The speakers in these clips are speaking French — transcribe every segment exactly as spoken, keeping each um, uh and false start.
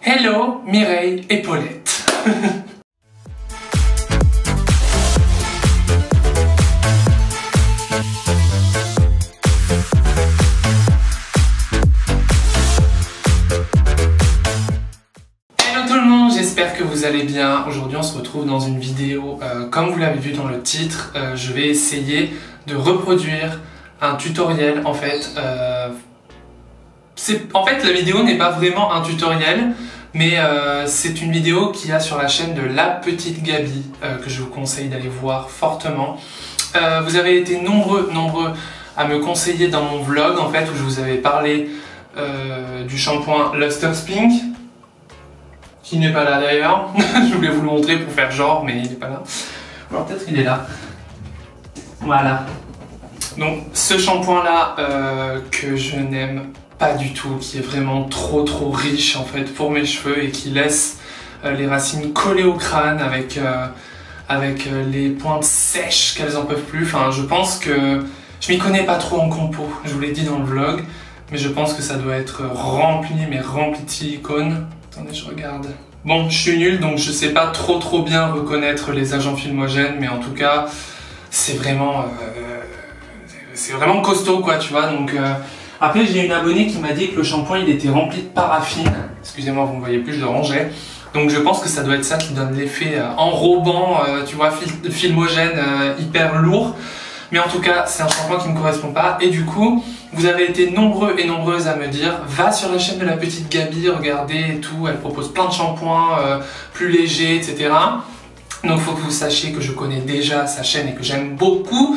Hello Mireille et Paulette. Hello tout le monde, j'espère que vous allez bien. Aujourd'hui on se retrouve dans une vidéo, euh, comme vous l'avez vu dans le titre, euh, je vais essayer de reproduire un tutoriel en fait. Euh, En fait, la vidéo n'est pas vraiment un tutoriel, mais euh, c'est une vidéo qu'il y a sur la chaîne de La Petite Gaby, euh, que je vous conseille d'aller voir fortement. Euh, vous avez été nombreux, nombreux à me conseiller dans mon vlog, en fait, où je vous avais parlé euh, du shampoing Luster's Pink, qui n'est pas là d'ailleurs. Je voulais vous le montrer pour faire genre, mais il n'est pas là. Alors peut-être qu'il est là. Voilà. Donc, ce shampoing-là, euh, que je n'aime pas du tout, qui est vraiment trop trop riche en fait pour mes cheveux et qui laisse euh, les racines collées au crâne avec, euh, avec euh, les pointes sèches qu'elles en peuvent plus. Enfin, je pense que je m'y connais pas trop en compo, je vous l'ai dit dans le vlog, mais je pense que ça doit être rempli, mais rempli de silicone. Attendez, je regarde. Bon, je suis nul, donc je sais pas trop trop bien reconnaître les agents filmogènes, mais en tout cas, c'est vraiment, euh, c'est vraiment costaud quoi, tu vois, donc. Euh, Après, j'ai une abonnée qui m'a dit que le shampoing il était rempli de paraffine. Excusez-moi, vous ne me voyez plus, je le rangeais. Donc je pense que ça doit être ça qui donne l'effet euh, enrobant, euh, tu vois, fil filmogène, euh, hyper lourd. Mais en tout cas, c'est un shampoing qui ne me correspond pas. Et du coup, vous avez été nombreux et nombreuses à me dire va sur la chaîne de La Petite Gaby, regardez et tout. Elle propose plein de shampoings euh, plus légers, et cetera. Donc il faut que vous sachiez que je connais déjà sa chaîne et que j'aime beaucoup.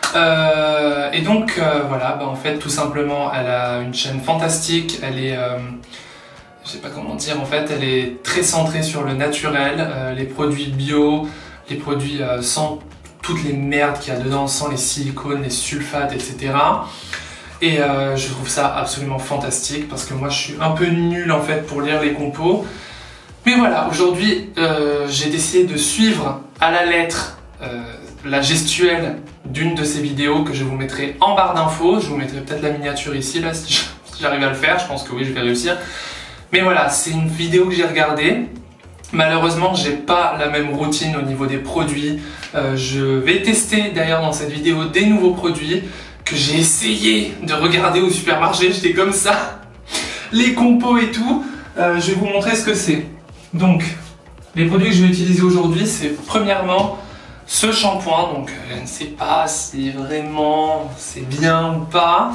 Euh, et donc euh, voilà, bah en fait tout simplement elle a une chaîne fantastique, elle est, euh, je sais pas comment dire en fait, elle est très centrée sur le naturel, euh, les produits bio, les produits euh, sans toutes les merdes qu'il y a dedans, sans les silicones, les sulfates, et cetera. Et euh, je trouve ça absolument fantastique parce que moi je suis un peu nul en fait pour lire les compos. Mais voilà, aujourd'hui euh, j'ai décidé de suivre à la lettre euh, la gestuelle d'une de ces vidéos que je vous mettrai en barre d'infos. Je vous mettrai peut-être la miniature ici là si j'arrive à le faire, je pense que oui je vais réussir. Mais voilà, c'est une vidéo que j'ai regardée. Malheureusement j'ai pas la même routine au niveau des produits. Euh, je vais tester d'ailleurs dans cette vidéo des nouveaux produits que j'ai essayé de regarder au supermarché, j'étais comme ça. Les compos et tout, euh, je vais vous montrer ce que c'est. Donc, les produits que je vais utiliser aujourd'hui, c'est premièrement ce shampoing, donc je ne sais pas si vraiment c'est bien ou pas.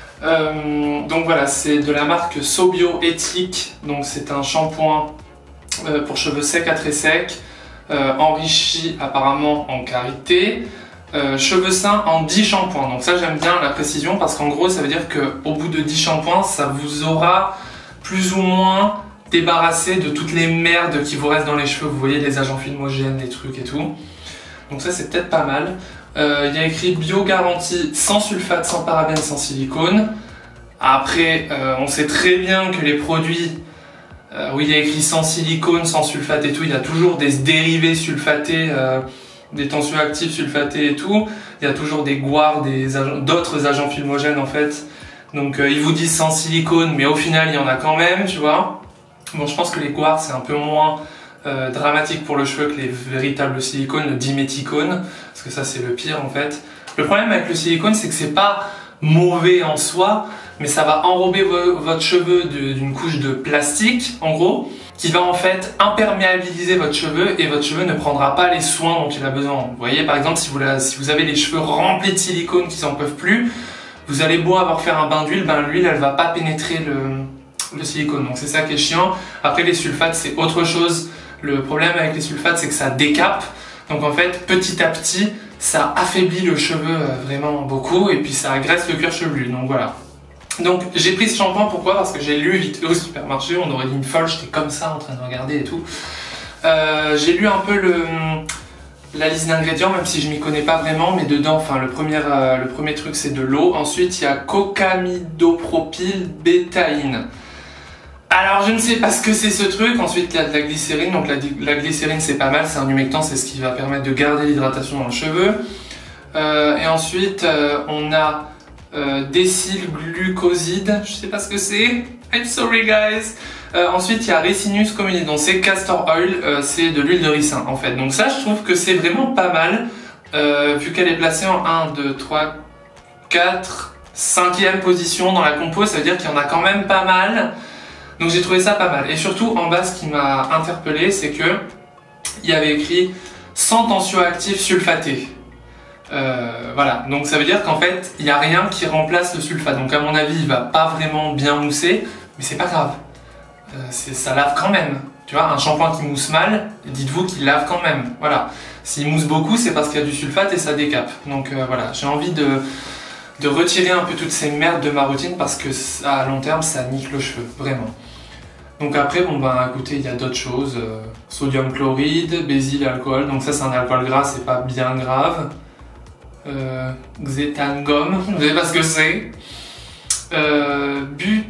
Euh, donc voilà, c'est de la marque Sobio Ethique, donc c'est un shampoing euh, pour cheveux secs à très secs, euh, enrichi apparemment en karité, euh, cheveux sains en dix shampoings. Donc ça j'aime bien la précision parce qu'en gros ça veut dire qu'au bout de dix shampoings, ça vous aura plus ou moins débarrassé de toutes les merdes qui vous restent dans les cheveux. Vous voyez les agents filmogènes, les trucs et tout. Donc ça c'est peut-être pas mal. Euh, il y a écrit bio garantie sans sulfate, sans parabènes, sans silicone. Après euh, on sait très bien que les produits euh, où il y a écrit sans silicone, sans sulfate et tout, il y a toujours des dérivés sulfatés, euh, des tensioactifs sulfatés et tout. Il y a toujours des guares, des agents, d'autres agents filmogènes en fait. Donc euh, ils vous disent sans silicone, mais au final il y en a quand même, tu vois. Bon, je pense que les guares c'est un peu moins Euh, dramatique pour le cheveu que les véritables silicones, le diméthicone, parce que ça c'est le pire en fait. Le problème avec le silicone c'est que c'est pas mauvais en soi, mais ça va enrober vo votre cheveu d'une couche de plastique en gros, qui va en fait imperméabiliser votre cheveu et votre cheveu ne prendra pas les soins dont il a besoin. Vous voyez par exemple si vous, la, si vous avez les cheveux remplis de silicone qui s'en peuvent plus, vous allez beau avoir fait un bain d'huile, ben l'huile elle va pas pénétrer le, le silicone, donc c'est ça qui est chiant. Après les sulfates c'est autre chose. Le problème avec les sulfates, c'est que ça décape. Donc en fait, petit à petit, ça affaiblit le cheveu vraiment beaucoup et puis ça agresse le cuir chevelu. Donc voilà. Donc j'ai pris ce shampoing, pourquoi? Parce que j'ai lu vite au supermarché, on aurait dit une folle, j'étais comme ça en train de regarder et tout. Euh, j'ai lu un peu le, la liste d'ingrédients, même si je m'y connais pas vraiment, mais dedans, enfin le premier, euh, le premier truc c'est de l'eau. Ensuite il y a cocamidopropylbétaïne. Alors je ne sais pas ce que c'est ce truc. Ensuite il y a de la glycérine, donc la, la glycérine c'est pas mal, c'est un humectant, c'est ce qui va permettre de garder l'hydratation dans le cheveu. Euh, et ensuite euh, on a euh, décylglucoside, je sais pas ce que c'est, I'm sorry guys. Euh, ensuite, il y a Ricinus communis, donc c'est castor oil, euh, c'est de l'huile de ricin en fait. Donc ça, je trouve que c'est vraiment pas mal, euh, vu qu'elle est placée en un, deux, trois, quatre, cinquième position dans la compo, ça veut dire qu'il y en a quand même pas mal. Donc j'ai trouvé ça pas mal. Et surtout, en bas, ce qui m'a interpellé, c'est que il y avait écrit sans tensioactif sulfaté. Euh, voilà, donc ça veut dire qu'en fait, il n'y a rien qui remplace le sulfate. Donc à mon avis, il va pas vraiment bien mousser, mais c'est pas grave. Euh, ça lave quand même. Tu vois, un shampoing qui mousse mal, dites-vous qu'il lave quand même. Voilà. S'il mousse beaucoup, c'est parce qu'il y a du sulfate et ça décape. Donc euh, voilà, j'ai envie de, de retirer un peu toutes ces merdes de ma routine parce que à long terme, ça nique le cheveu, vraiment. Donc après, bon ben écoutez, il y a d'autres choses. Euh, sodium chloride, bésil alcool. Donc ça, c'est un alcool gras, c'est pas bien grave. Euh, xétangum, vous savez pas ce que c'est. Euh, but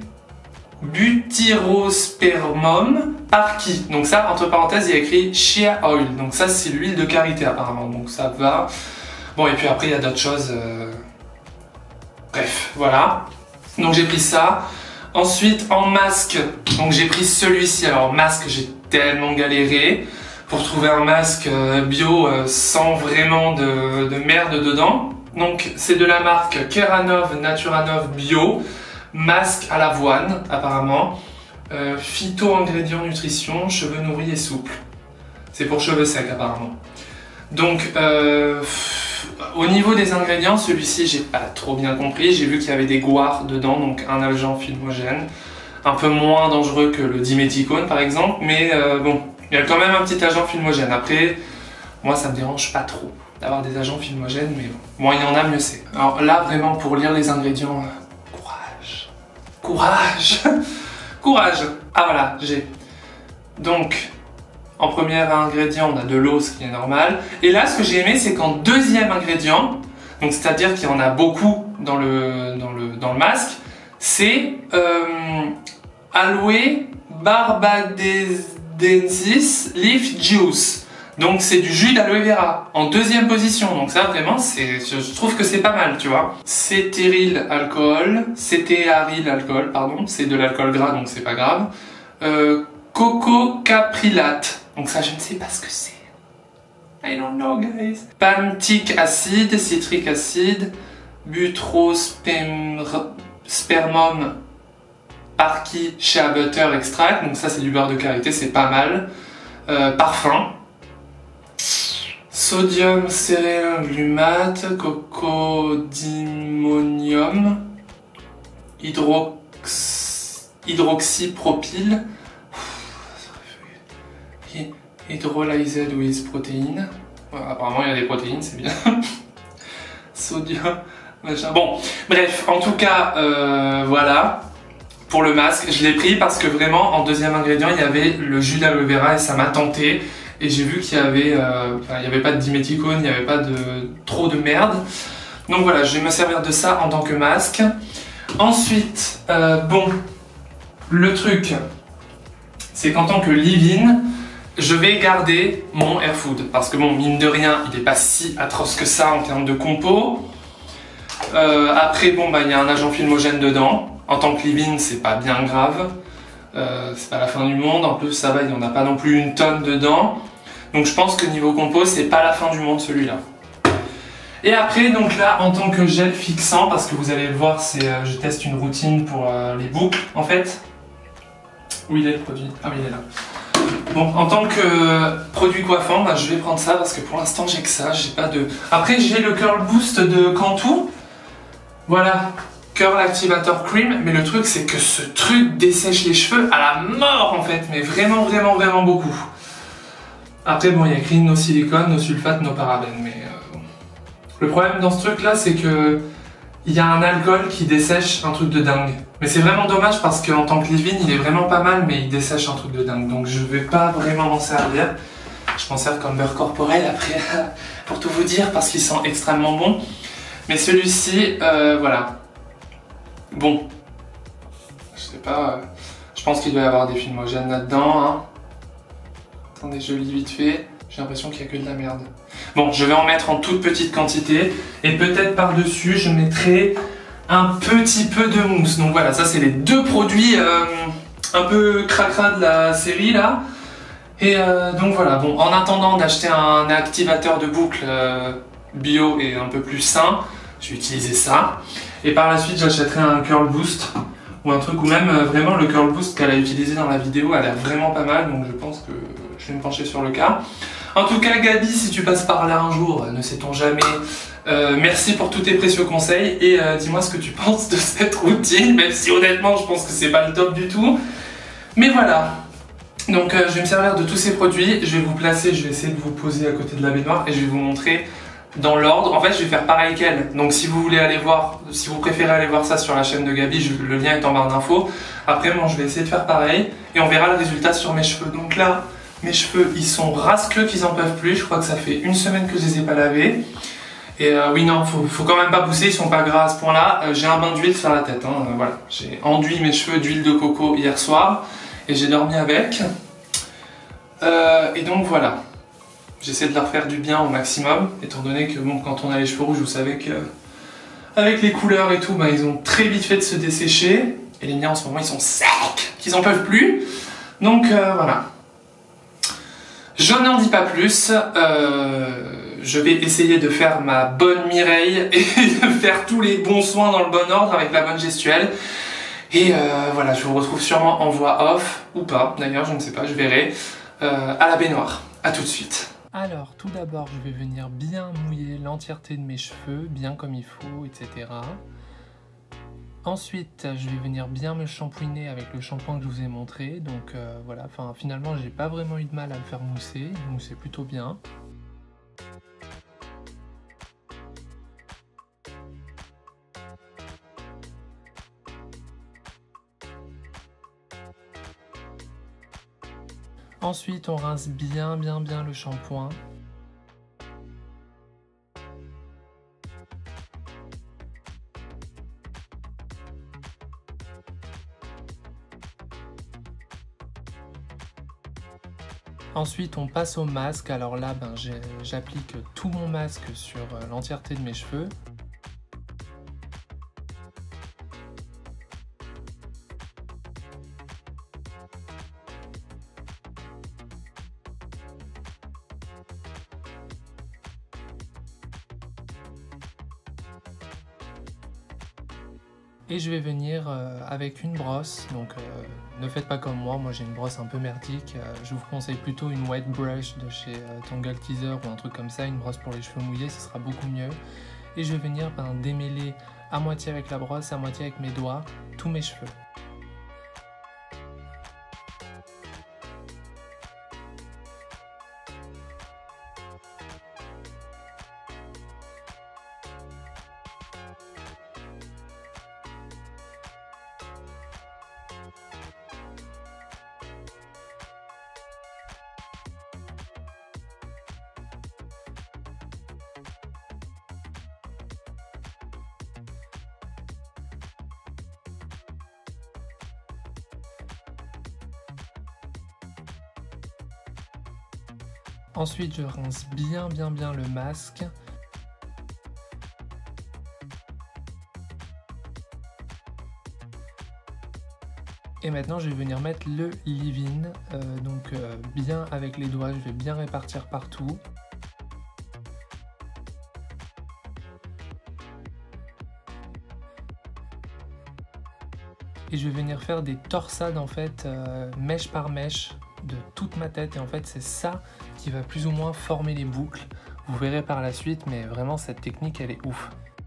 butyrospermum parki. Donc ça, entre parenthèses, il y a écrit shea oil. Donc ça, c'est l'huile de karité apparemment. Donc ça va. Bon, et puis après, il y a d'autres choses. Euh... Bref, voilà. Donc j'ai pris ça. Ensuite, en masque, donc j'ai pris celui-ci. Alors masque, j'ai tellement galéré pour trouver un masque bio sans vraiment de, de merde dedans. Donc c'est de la marque Keranov Naturanov Bio. Masque à l'avoine, apparemment. Euh, phyto-ingrédients nutrition, cheveux nourris et souples. C'est pour cheveux secs, apparemment. Donc, euh, au niveau des ingrédients, celui-ci, j'ai pas trop bien compris. J'ai vu qu'il y avait des guares dedans, donc un agent filmogène. Un peu moins dangereux que le diméthicone, par exemple. Mais euh, bon, il y a quand même un petit agent filmogène. Après, moi, ça me dérange pas trop d'avoir des agents filmogènes, mais bon, moins il y en a, mieux c'est. Alors là, vraiment, pour lire les ingrédients... Courage. Courage. Ah voilà, j'ai. Donc, en premier ingrédient, on a de l'eau, ce qui est normal. Et là, ce que j'ai aimé, c'est qu'en deuxième ingrédient, donc c'est-à-dire qu'il y en a beaucoup dans le, dans le, dans le masque, c'est euh, Aloe barbadensis leaf juice. Donc c'est du jus d'aloe vera en deuxième position. Donc ça vraiment, c'est, je trouve que c'est pas mal, tu vois. Cétéryl alcool, cétéaryl alcool, pardon, c'est de l'alcool gras, donc c'est pas grave. Euh, coco caprilate. Donc ça, je ne sais pas ce que c'est. I don't know, guys. Pantic acide, citric acide, butrospermum parki shea butter extract. Donc ça, c'est du beurre de karité, c'est pas mal. Euh, parfum. Sodium céréinglumate, cocodimonium, hydrox... hydroxypropyl, hydrolyzed with protéines. Ouais, apparemment, il y a des protéines, c'est bien. Sodium, machin. Bon, bref, en tout cas, euh, voilà. Pour le masque, je l'ai pris parce que vraiment, en deuxième ingrédient, il y avait le jus d'aloe vera et ça m'a tenté. Et j'ai vu qu'il y avait, euh, enfin, il n'y avait pas de diméthicone, il n'y avait pas de trop de merde. Donc voilà, je vais me servir de ça en tant que masque. Ensuite, euh, bon, le truc, c'est qu'en tant que leave-in, je vais garder mon Air Food. Parce que bon, mine de rien, il n'est pas si atroce que ça en termes de compo. Euh, après, bon, bah, il y a un agent filmogène dedans. En tant que leave-in, c'est pas bien grave. Euh, c'est pas la fin du monde. En plus, ça va, il n'y en a pas non plus une tonne dedans. Donc je pense que niveau compo, c'est pas la fin du monde celui-là. Et après, donc là, en tant que gel fixant, parce que vous allez le voir, c'est, euh, je teste une routine pour euh, les boucles, en fait. Où il est le produit? Ah oui, il est là. Bon, en tant que euh, produit coiffant, bah, je vais prendre ça parce que pour l'instant, j'ai que ça. J'ai pas de. Après, j'ai le Curl Boost de Cantu. Voilà, Curl Activator Cream. Mais le truc, c'est que ce truc dessèche les cheveux à la mort, en fait. Mais vraiment, vraiment, vraiment beaucoup. Après, bon, il y a écrit no silicone, no sulfate, no parabènes, mais euh, bon. Le problème dans ce truc-là, c'est que il y a un alcool qui dessèche un truc de dingue. Mais c'est vraiment dommage parce qu'en tant que leave-in, il est vraiment pas mal, mais il dessèche un truc de dingue. Donc je vais pas vraiment m'en servir. Je m'en sers comme beurre corporel après, pour tout vous dire, parce qu'il sent extrêmement bon. Mais celui-ci, euh, voilà. Bon. Je sais pas, euh, je pense qu'il doit y avoir des filmogènes là-dedans, hein. Attendez, je lis vite fait. J'ai l'impression qu'il n'y a que de la merde. Bon, je vais en mettre en toute petite quantité. Et peut-être par-dessus, je mettrai un petit peu de mousse. Donc voilà, ça c'est les deux produits euh, un peu cracra de la série là. Et euh, donc voilà, bon, en attendant d'acheter un activateur de boucle euh, bio et un peu plus sain, je vais utiliser ça. Et par la suite, j'achèterai un curl boost ou un truc, ou même euh, vraiment le curl boost qu'elle a utilisé dans la vidéo, elle a l'air vraiment pas mal, donc je pense que je vais me pencher sur le cas. En tout cas, Gabi, si tu passes par là un jour, ne sait-on jamais, euh, merci pour tous tes précieux conseils et euh, dis-moi ce que tu penses de cette routine, même si honnêtement, je pense que c'est pas le top du tout. Mais voilà. Donc euh, je vais me servir de tous ces produits, je vais vous placer, je vais essayer de vous poser à côté de la baignoire et je vais vous montrer dans l'ordre. En fait, je vais faire pareil qu'elle. Donc si vous voulez aller voir, si vous préférez aller voir ça sur la chaîne de Gabi, je, le lien est en barre d'infos. Après, moi, je vais essayer de faire pareil et on verra le résultat sur mes cheveux. Donc là, mes cheveux, ils sont rascleux qu'ils en peuvent plus. Je crois que ça fait une semaine que je les ai pas lavés. Et euh, oui, non, faut, faut quand même pas pousser, ils sont pas gras à ce point-là. Euh, j'ai un bain d'huile sur la tête, hein, euh, voilà. J'ai enduit mes cheveux d'huile de coco hier soir et j'ai dormi avec. Euh, et donc voilà. J'essaie de leur faire du bien au maximum, étant donné que bon, quand on a les cheveux rouges, vous savez que avec les couleurs et tout, bah, ils ont très vite fait de se dessécher. Et les miens en ce moment, ils sont secs, qu'ils en peuvent plus. Donc euh, voilà. Je n'en dis pas plus. Euh, je vais essayer de faire ma bonne Mireille et de faire tous les bons soins dans le bon ordre avec la bonne gestuelle. Et euh, voilà, je vous retrouve sûrement en voix off, ou pas, d'ailleurs, je ne sais pas, je verrai, euh, à la baignoire. A tout de suite. Alors, tout d'abord, je vais venir bien mouiller l'entièreté de mes cheveux, bien comme il faut, et cetera. Ensuite, je vais venir bien me shampouiner avec le shampoing que je vous ai montré. Donc euh, voilà, enfin finalement, j'ai pas vraiment eu de mal à le faire mousser, il moussait plutôt bien. Ensuite, on rince bien, bien, bien le shampoing. Ensuite, on passe au masque. Alors là, ben, j'applique tout mon masque sur l'entièreté de mes cheveux. Et je vais venir euh, avec une brosse, donc euh, ne faites pas comme moi, moi j'ai une brosse un peu merdique, euh, je vous conseille plutôt une wet brush de chez euh, Tangle Teezer ou un truc comme ça, une brosse pour les cheveux mouillés, ce sera beaucoup mieux. Et je vais venir ben, démêler à moitié avec la brosse, à moitié avec mes doigts, tous mes cheveux. Ensuite, je rince bien bien bien le masque. Et maintenant, je vais venir mettre le leave-in, euh, donc euh, bien avec les doigts, je vais bien répartir partout. Et je vais venir faire des torsades en fait, euh, mèche par mèche, de toute ma tête. Et en fait, c'est ça qui va plus ou moins former les boucles. Vous verrez par la suite, mais vraiment, cette technique, elle est ouf.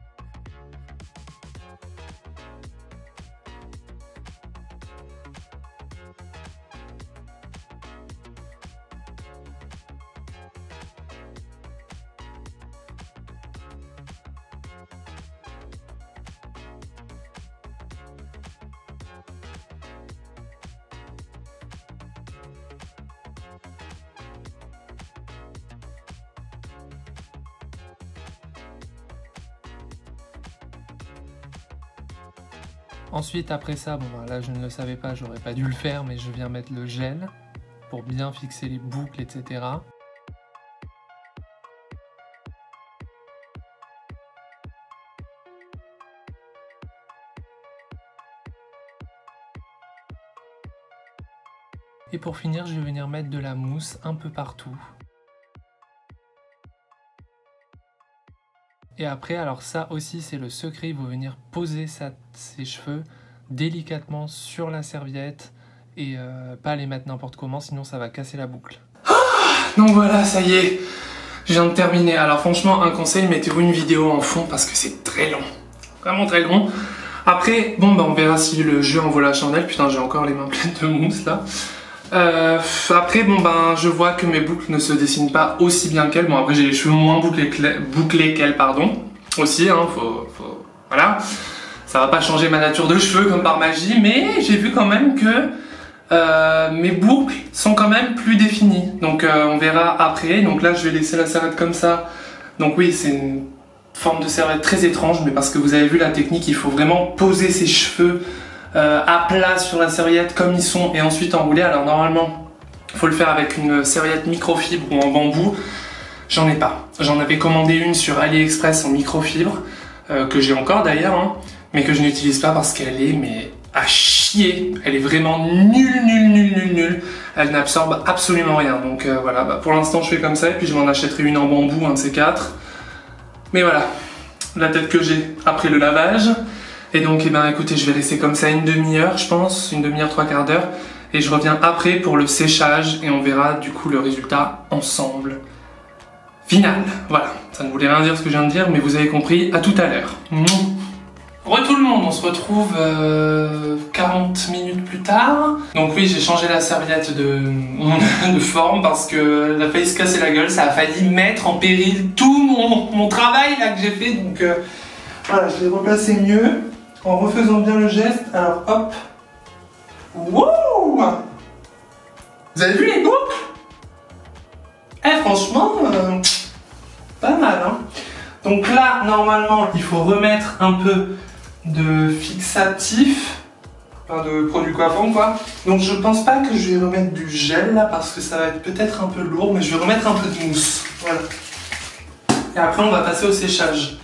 Ensuite, après ça, bon bah là je ne le savais pas, j'aurais pas dû le faire, mais je viens mettre le gel pour bien fixer les boucles, et cetera. pour finir, je vais venir mettre de la mousse un peu partout. Et après, alors ça aussi c'est le secret, il faut venir poser sa, ses cheveux délicatement sur la serviette et euh, pas les mettre n'importe comment, sinon ça va casser la boucle. Ah, donc voilà, ça y est, je viens de terminer. Alors franchement, un conseil, mettez-vous une vidéo en fond parce que c'est très long, vraiment très long. Après, bon bah on verra si le jeu en vaut la chandelle. Putain, j'ai encore les mains pleines de mousse là. Euh, après, bon ben, je vois que mes boucles ne se dessinent pas aussi bien qu'elles. Bon, après, j'ai les cheveux moins bouclés, bouclés qu'elles, pardon. Aussi, hein, faut, faut, voilà. Ça va pas changer ma nature de cheveux comme par magie, mais j'ai vu quand même que euh, mes boucles sont quand même plus définies. Donc, euh, on verra après. Donc là, je vais laisser la serviette comme ça. Donc oui, c'est une forme de serviette très étrange, mais parce que vous avez vu la technique, il faut vraiment poser ses cheveux Euh, à plat sur la serviette comme ils sont et ensuite enrouler. Alors normalement il faut le faire avec une serviette microfibre ou en bambou. J'en ai pas. J'en avais commandé une sur AliExpress en microfibre euh, que j'ai encore d'ailleurs, hein, mais que je n'utilise pas parce qu'elle est mais à chier. Elle est vraiment nulle, nulle, nulle, nulle, nulle. Elle n'absorbe absolument rien. Donc euh, voilà, bah, pour l'instant je fais comme ça et puis je m'en achèterai une en bambou, un de ces quatre. Mais voilà, la tête que j'ai après le lavage. Et donc, eh ben, écoutez, je vais laisser comme ça une demi-heure, je pense, une demi-heure, trois quarts d'heure. Et je reviens après pour le séchage et on verra du coup le résultat ensemble. Final, voilà. Ça ne voulait rien dire ce que je viens de dire, mais vous avez compris. À tout à l'heure. Re tout le monde, on se retrouve euh, quarante minutes plus tard. Donc oui, j'ai changé la serviette de, de forme parce que elle a failli se casser la gueule. Ça a failli mettre en péril tout mon, mon travail là que j'ai fait. Donc euh, voilà, je l'ai replacé mieux. En refaisant bien le geste, alors hop. Wouh! Vous avez vu les boucles? Eh franchement, euh, pas mal hein. Donc là, normalement, il faut remettre un peu de fixatif, enfin de produit coiffant quoi. Donc je pense pas que je vais remettre du gel là parce que ça va être peut-être un peu lourd, mais je vais remettre un peu de mousse. Voilà. Et après on va passer au séchage.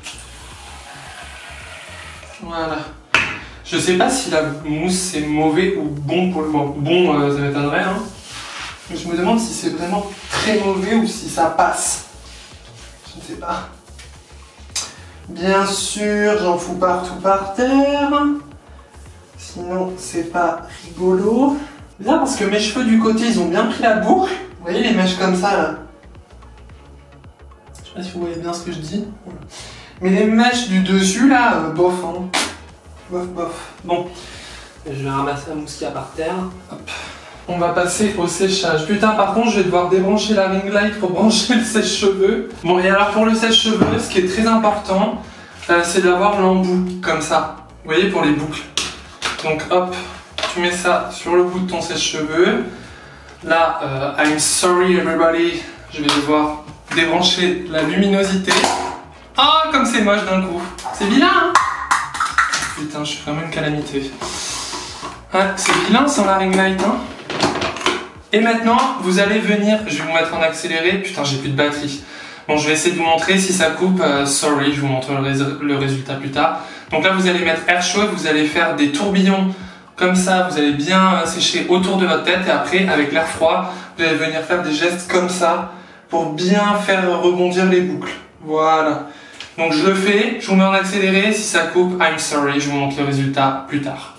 Voilà. Je sais pas si la mousse c'est mauvais ou bon pour le bon. Bon, euh, ça m'étonnerait, hein. Mais je me demande si c'est vraiment très mauvais ou si ça passe. Je ne sais pas. Bien sûr, j'en fous partout par terre. Sinon, c'est pas rigolo. Bien parce que mes cheveux du côté, ils ont bien pris la boucle. Vous voyez les mèches comme ça là. Je sais pas si vous voyez bien ce que je dis. Mais les mèches du dessus là, euh, bof, hein. Bof, bof. Bon, je vais ramasser la mousse qu'il y a par terre. Hop. On va passer au séchage. Putain, par contre, je vais devoir débrancher la ring light pour brancher le sèche-cheveux. Bon, et alors pour le sèche-cheveux, ce qui est très important, euh, c'est d'avoir l'embout, comme ça. Vous voyez, pour les boucles. Donc hop, tu mets ça sur le bout de ton sèche-cheveux. Là, euh, I'm sorry everybody, je vais devoir débrancher la luminosité. Ah, oh, comme c'est moche d'un coup. C'est vilain, hein? Putain, je suis vraiment une calamité. Ouais, c'est vilain sans la ring light, hein? Et maintenant, vous allez venir, je vais vous mettre en accéléré. Putain, j'ai plus de batterie. Bon, je vais essayer de vous montrer si ça coupe. Euh, sorry, je vous montre le, rés le résultat plus tard. Donc là, vous allez mettre air chaud, vous allez faire des tourbillons comme ça. Vous allez bien sécher autour de votre tête et après, avec l'air froid, vous allez venir faire des gestes comme ça pour bien faire rebondir les boucles. Voilà. Donc je le fais, je vous mets en accéléré. Si ça coupe, I'm sorry, je vous montre le résultat plus tard.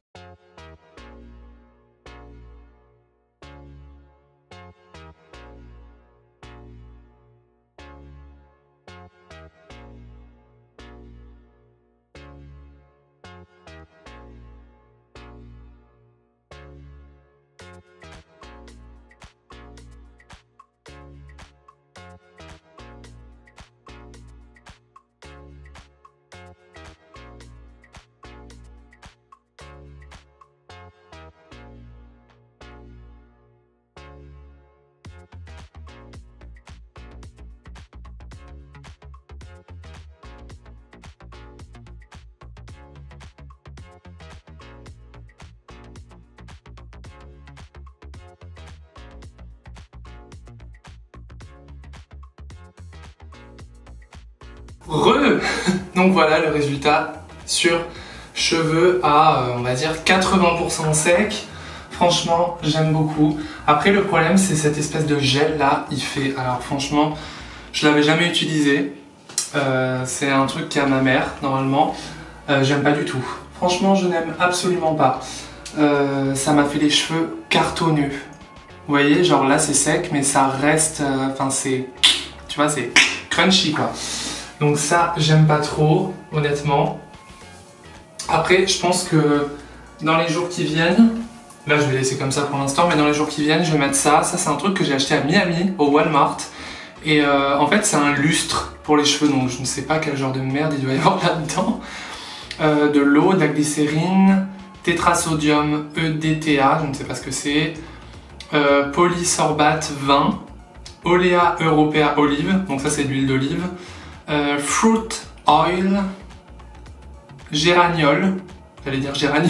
Re Donc voilà le résultat sur cheveux à, euh, on va dire, quatre-vingts pour cent sec. Franchement, j'aime beaucoup. Après, le problème, c'est cette espèce de gel là. Il fait. Alors, franchement, je l'avais jamais utilisé. Euh, c'est un truc qui est à ma mère, normalement. Euh, j'aime pas du tout. Franchement, je n'aime absolument pas. Euh, ça m'a fait les cheveux cartonneux. Vous voyez, genre là, c'est sec, mais ça reste. Enfin, euh, c'est. Tu vois, c'est crunchy quoi. Donc, ça, j'aime pas trop, honnêtement. Après, je pense que dans les jours qui viennent. Là, je vais laisser comme ça pour l'instant, mais dans les jours qui viennent, je vais mettre ça. Ça, c'est un truc que j'ai acheté à Miami, au Walmart. Et euh, en fait, c'est un lustre pour les cheveux, donc je ne sais pas quel genre de merde il doit y avoir là-dedans. Euh, de l'eau, de la glycérine, tétrasodium E D T A, je ne sais pas ce que c'est. Euh, polysorbate vingt, Olea europea olive, donc ça c'est de l'huile d'olive. Euh, fruit oil, géraniol, j'allais dire géranium.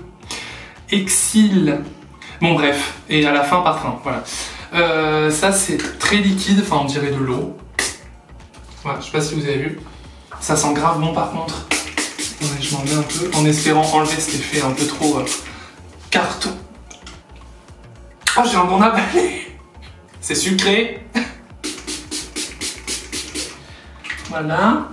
Exil, bon bref, et à la fin parfum, voilà. Euh, ça c'est très liquide, enfin on dirait de l'eau. Voilà, je sais pas si vous avez vu. Ça sent grave bon par contre. Ouais, je m'en mets un peu, en espérant enlever cet effet un peu trop euh, carton. Oh, j'ai un bon avalé. C'est sucré. Voilà.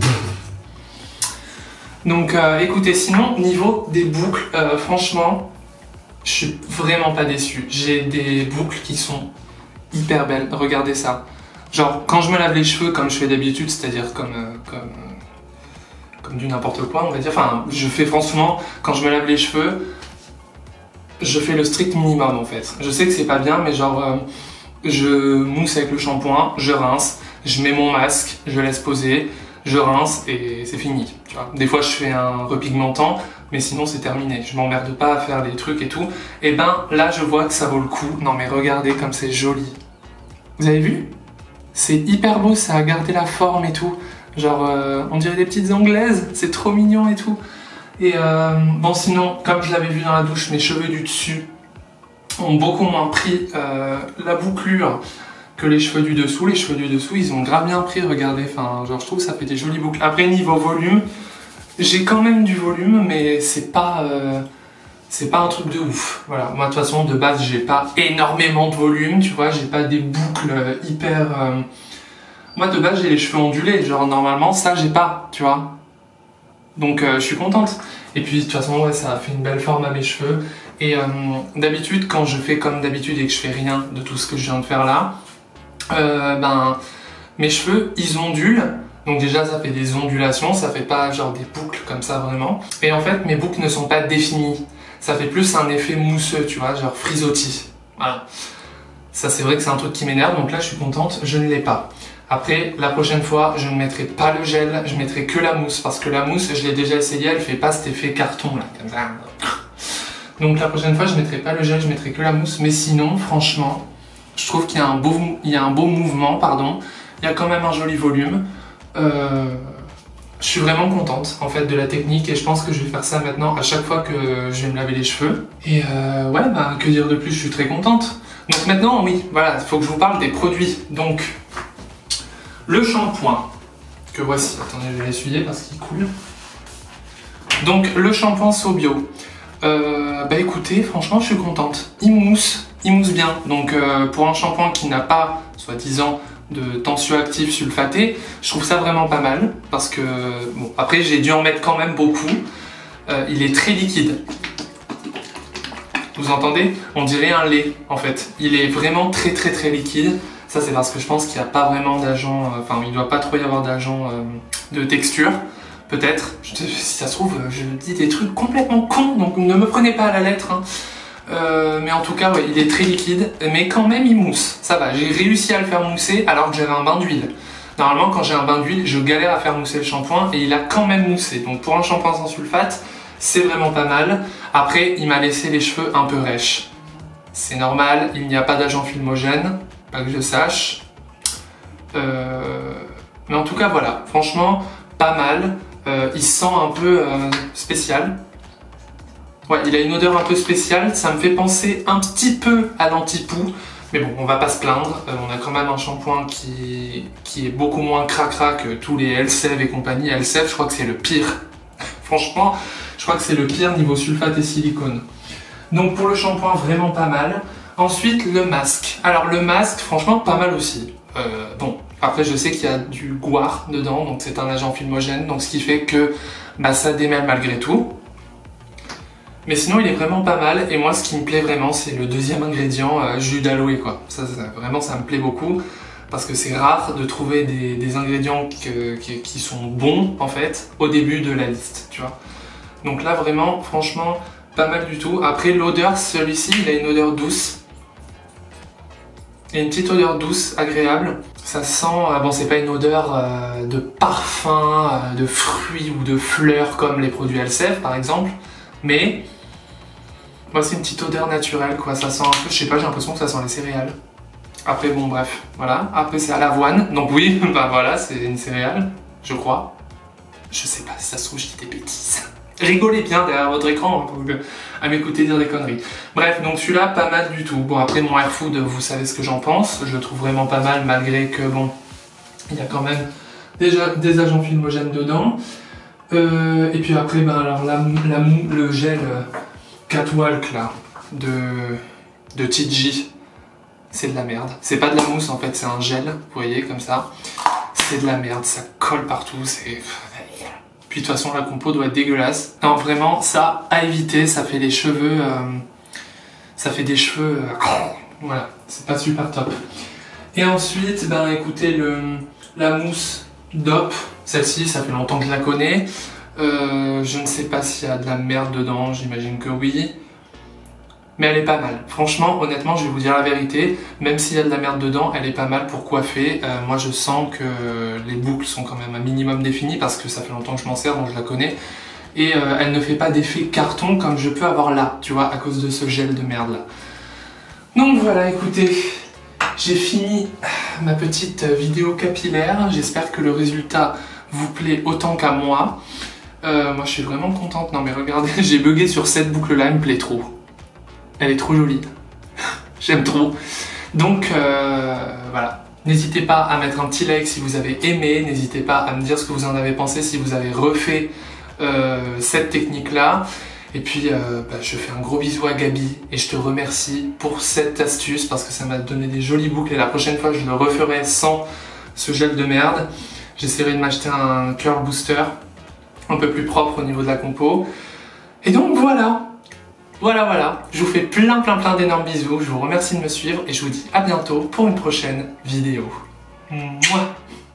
Donc euh, écoutez, sinon niveau des boucles, euh, franchement, je suis vraiment pas déçu. J'ai des boucles qui sont hyper belles, regardez ça. Genre quand je me lave les cheveux comme je fais d'habitude, c'est-à-dire comme, euh, comme, comme du n'importe quoi on va dire, enfin je fais franchement, quand je me lave les cheveux, je fais le strict minimum en fait. Je sais que c'est pas bien mais genre euh, je mousse avec le shampoing, je rince, je mets mon masque, je laisse poser, je rince et c'est fini, tu vois. Des fois je fais un repigmentant, mais sinon c'est terminé. Je m'emmerde pas à faire des trucs et tout. Et ben là je vois que ça vaut le coup. Non mais regardez comme c'est joli. Vous avez vu? C'est hyper beau, ça a gardé la forme et tout. Genre euh, on dirait des petites anglaises, c'est trop mignon et tout. Et euh, bon sinon, comme je l'avais vu dans la douche, mes cheveux du dessus ont beaucoup moins pris euh, la bouclure que les cheveux du dessous. Les cheveux du dessous, ils ont grave bien pris, regardez, enfin, genre je trouve que ça fait des jolies boucles. Après, niveau volume, j'ai quand même du volume, mais c'est pas, euh, c'est pas un truc de ouf. Voilà, moi de toute façon, de base, j'ai pas énormément de volume, tu vois, j'ai pas des boucles hyper... Euh... Moi de base, j'ai les cheveux ondulés, genre normalement, ça, j'ai pas, tu vois. Donc, euh, je suis contente. Et puis, de toute façon, ouais, ça a fait une belle forme à mes cheveux. Et euh, d'habitude, quand je fais comme d'habitude et que je fais rien de tout ce que je viens de faire là, Euh, ben, mes cheveux ils ondulent, donc déjà ça fait des ondulations, ça fait pas genre des boucles comme ça vraiment, et en fait mes boucles ne sont pas définies, ça fait plus un effet mousseux, tu vois, genre frisottis, voilà. Ça c'est vrai que c'est un truc qui m'énerve, donc là je suis contente, je ne l'ai pas. Après la prochaine fois je ne mettrai pas le gel, je mettrai que la mousse, parce que la mousse je l'ai déjà essayé, elle fait pas cet effet carton là, comme ça. Donc la prochaine fois je mettrai pas le gel, je mettrai que la mousse, mais sinon franchement je trouve qu'il y a un beau, il y a un beau mouvement, pardon. Il y a quand même un joli volume. Euh, je suis vraiment contente en fait de la technique et je pense que je vais faire ça maintenant à chaque fois que je vais me laver les cheveux. Et euh, ouais, bah que dire de plus, je suis très contente. Donc maintenant, oui, voilà, il faut que je vous parle des produits. Donc, le shampoing que voici. Attendez, je vais l'essuyer parce qu'il coule. Donc, le shampoing Sobio. Euh, bah écoutez, franchement, je suis contente. Il mousse. Il mousse bien, donc euh, pour un shampoing qui n'a pas, soi-disant, de tensioactif sulfaté, je trouve ça vraiment pas mal, parce que, bon, après j'ai dû en mettre quand même beaucoup, euh, il est très liquide. Vous entendez? On dirait un lait, en fait. Il est vraiment très très très liquide, ça c'est parce que je pense qu'il n'y a pas vraiment d'agent, euh, enfin il ne doit pas trop y avoir d'agent euh, de texture, peut-être, si ça se trouve, je dis des trucs complètement cons, donc ne me prenez pas à la lettre, hein. Euh, mais en tout cas, ouais, il est très liquide, mais quand même il mousse. Ça va, j'ai réussi à le faire mousser alors que j'avais un bain d'huile. Normalement, quand j'ai un bain d'huile, je galère à faire mousser le shampoing et il a quand même moussé. Donc pour un shampoing sans sulfate, c'est vraiment pas mal. Après, il m'a laissé les cheveux un peu rêches. C'est normal, il n'y a pas d'agent filmogène, pas que je sache. Euh... Mais en tout cas, voilà, franchement, pas mal. Euh, il sent un peu euh, spécial. Ouais, il a une odeur un peu spéciale, ça me fait penser un petit peu à l'anti-poux, mais bon, on va pas se plaindre, euh, on a quand même un shampoing qui, qui est beaucoup moins cracra que tous les Elseve et compagnie. Elseve, je crois que c'est le pire. Franchement, je crois que c'est le pire niveau sulfate et silicone. Donc pour le shampoing, vraiment pas mal. Ensuite, le masque. Alors le masque, franchement, pas mal aussi. Euh, bon, après je sais qu'il y a du guar dedans, donc c'est un agent filmogène, donc ce qui fait que bah, ça démêle malgré tout. Mais sinon il est vraiment pas mal, et moi ce qui me plaît vraiment c'est le deuxième ingrédient, euh, jus d'aloe quoi. Ça, ça, vraiment ça me plaît beaucoup, parce que c'est rare de trouver des, des ingrédients que, qui, qui sont bons en fait au début de la liste, tu vois. Donc là vraiment, franchement, pas mal du tout. Après l'odeur, celui-ci il a une odeur douce. Et une petite odeur douce, agréable. Ça sent, euh, bon c'est pas une odeur euh, de parfum, euh, de fruits ou de fleurs comme les produits Elseve par exemple, mais moi c'est une petite odeur naturelle quoi, ça sent un peu, je sais pas, j'ai l'impression que ça sent les céréales. Après bon bref, voilà, après c'est à l'avoine, donc oui, bah voilà, c'est une céréale, je crois. Je sais pas, si ça se trouve je dis des bêtises. Rigolez bien derrière votre écran hein, à m'écouter dire des conneries. Bref, donc celui-là, pas mal du tout. Bon, après mon Air Food, vous savez ce que j'en pense. Je le trouve vraiment pas mal, malgré que, bon, il y a quand même déjà des agents filmogènes dedans. Euh, et puis après, ben alors, la, la, le gel Catwalk, là, de, de T G, c'est de la merde. C'est pas de la mousse, en fait, c'est un gel, vous voyez, comme ça. C'est de la merde, ça colle partout, c'est... Puis de toute façon la compo doit être dégueulasse. Non vraiment ça à éviter, ça fait des cheveux... Euh, ça fait des cheveux... Euh, voilà, c'est pas super top. Et ensuite, ben écoutez, le, la mousse D O P, celle-ci ça fait longtemps que je la connais. Euh, je ne sais pas s'il y a de la merde dedans, j'imagine que oui. Mais elle est pas mal. Franchement, honnêtement, je vais vous dire la vérité, même s'il y a de la merde dedans, elle est pas mal pour coiffer. Euh, moi, je sens que les boucles sont quand même un minimum définies parce que ça fait longtemps que je m'en sers, donc je la connais. Et euh, elle ne fait pas d'effet carton comme je peux avoir là, tu vois, à cause de ce gel de merde là. Donc voilà, écoutez, j'ai fini ma petite vidéo capillaire. J'espère que le résultat vous plaît autant qu'à moi. Euh, moi, je suis vraiment contente. Non mais regardez, j'ai bugué sur cette boucle là, elle me plaît trop. Elle est trop jolie, j'aime trop. Donc euh, voilà, n'hésitez pas à mettre un petit like si vous avez aimé, n'hésitez pas à me dire ce que vous en avez pensé si vous avez refait euh, cette technique là. Et puis euh, bah, je fais un gros bisou à Gabi et je te remercie pour cette astuce parce que ça m'a donné des jolies boucles et la prochaine fois je le referai sans ce gel de merde. J'essaierai de m'acheter un curl booster un peu plus propre au niveau de la compo. Et donc voilà. Voilà, voilà, je vous fais plein plein plein d'énormes bisous, je vous remercie de me suivre et je vous dis à bientôt pour une prochaine vidéo. Mouah.